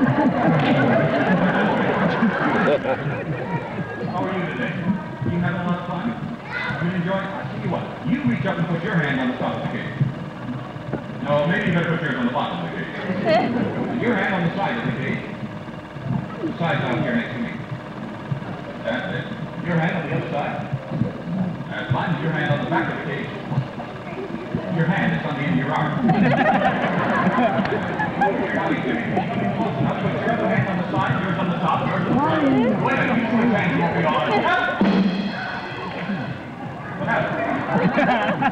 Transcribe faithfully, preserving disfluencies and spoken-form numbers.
How are you today? You having a lot of fun? You enjoy it? I tell you what, you reach up and put your hand on the top of the cage. No, maybe you better put yours on the bottom of the cage. Your hand on the side of the cage. The side down here next to me. That's it. Your hand on the other side. That's fine. Your hand on the back of the cage. Your hand is on the end of your arm. Now put your other hand on the side, yours on the top, yours on the front. Wait a minute, you switch hands won't be on. What happened?